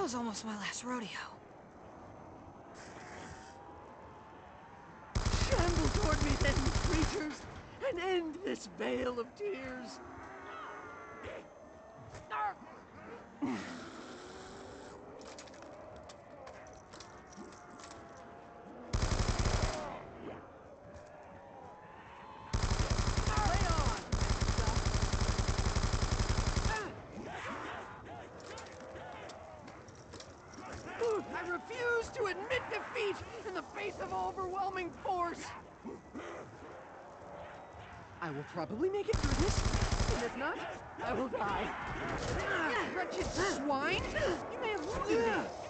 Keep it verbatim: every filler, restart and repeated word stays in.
That was almost my last rodeo. Shamble toward me then, creatures, and end this vale of tears. I refuse to admit defeat in the face of overwhelming force! I will probably make it through this, and if not, I will die. Ah, wretched swine! You may have wounded me,